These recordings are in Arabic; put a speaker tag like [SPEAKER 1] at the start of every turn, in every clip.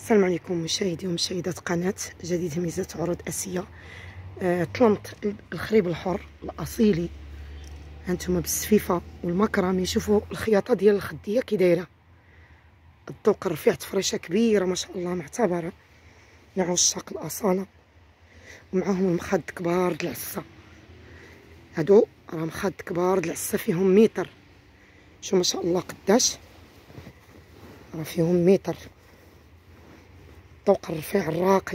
[SPEAKER 1] السلام عليكم مشاهدي ومشاهدات قناة جديد ميزات عروض آسية. طلمت الخريب الحر الأصيلي هانتوما بالسفيفة والمكرمي. شوفوا الخياطة ديال الخدية كي دايرة، الذوق الرفيع، تفريشة كبيرة ما شاء الله معتبرة لعشاق الأصالة، ومعاهم المخد كبار د العسة. هادو راه مخد كبار د العسة فيهم متر، شو ما شاء الله قداش راه فيهم متر. الذوق الرفيع الراقي.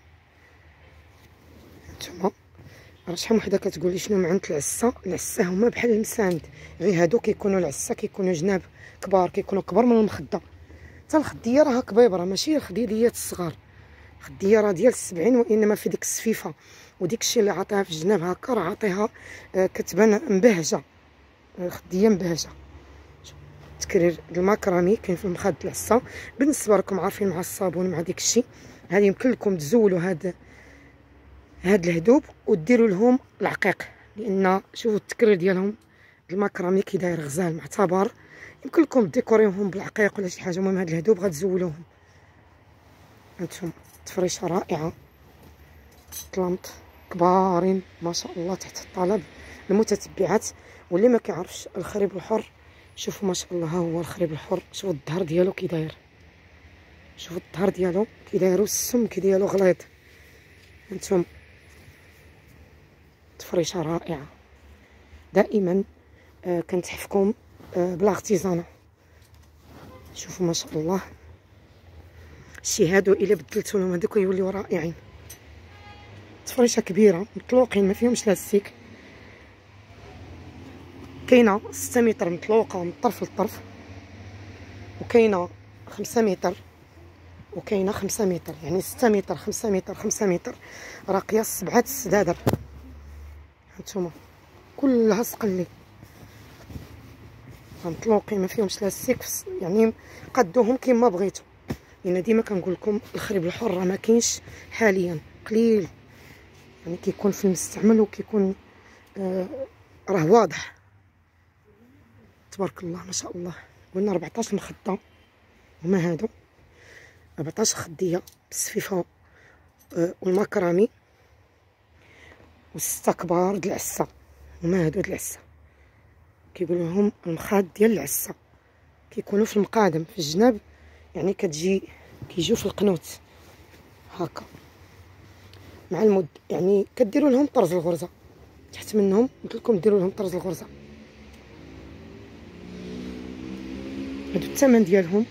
[SPEAKER 1] هانتوما راه شحال وحده كتقولي شنو معنى العسه. العسه هما بحال المساند، غير هادو كيكونوا العسه كيكونوا جناب كبار، كيكونوا كبار من المخده. حتى الخديه راها كبيبره، ماشي الخديديات الصغار. الخديه راه ديال 70، وانما في ديك السفيفه وديك الشيء اللي عطيها في الجناب هكا راه عطيها كتبان مبهجه، الخديه مبهجه. تكرير المكرمي كاين في المخد العسه. بالنسبه لكم عارفين مع الصابون مع ديك الشيء، هذه يمكن لكم تزولوا هاد الهدوب وديروا لهم العقيق، لان شوفوا التكرير ديالهم المكرمي كي داير غزال معتبر. يمكن لكم ديكوريوهم بالعقيق ولا شي حاجه. المهم هاد الهدوب غتزولوهم. هانتوما تفريشه رائعه، طلمت كبارين ما شاء الله تحت الطلب المتتبعات. واللي ما كيعرفش الخريب الحر، شوفوا ما شاء الله، ها هو الخريب الحر. شوفوا الظهر ديالو كي داير، شوفوا الظهر ديالو كي داير والسمك ديالو غليظ. هانتوما تفريشه رائعه. دائما كنتحفكم بالاغتزانه. شوفوا ما شاء الله الشي هادو الا بدلتو لهم هذوك يوليو رائعين. تفريشه كبيره مطلوقين ما فيهمش لاستيك. كاينه 6 متر مطلوقه من طرف لطرف، وكاينه 5 متر، وكاينه 5 متر، يعني 6 متر 5 متر 5 متر، راه قياس 7 السدادر. هانتوما كلها سقلي مطلوقين ما فيهمش لاستيك، يعني قدوهم كما بغيتو. لان ديما كنقول لكم الخريب الحر راه ما كاينش حاليا، قليل، يعني كيكون في المستعمل وكيكون راه واضح تبارك الله ما شاء الله. قلنا 14 مخده هما هادو، 14 خديه بالسفيفه والمكرمي، و6 كبار د العسه هما هادو د العسه. كيقولوا لهم المخاد ديال العسه، كيكونوا في المقادم في الجناب، يعني كيجيو في القنوت هكا مع المد، يعني كديروا لهم طرز الغرزه تحت منهم. قلت لكم ديروا لهم طرز الغرزه. هادو الثمن ديالهم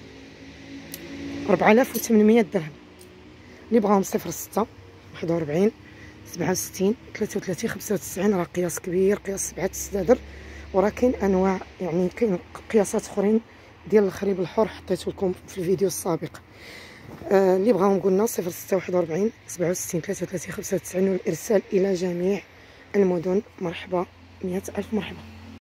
[SPEAKER 1] 4800 درهم. اللي بغاهم 06 41 67 33 95 راه قياس كبير، قياس 7 السدادر. وراه كاين انواع، يعني كاين قياسات اخرين ديال الخريب الحر حطيت لكم في الفيديو السابق. اللي بغاهم قلنا 06 41 67 33 95، والارسال الى جميع المدن. مرحبا، 100 ألف مرحبا.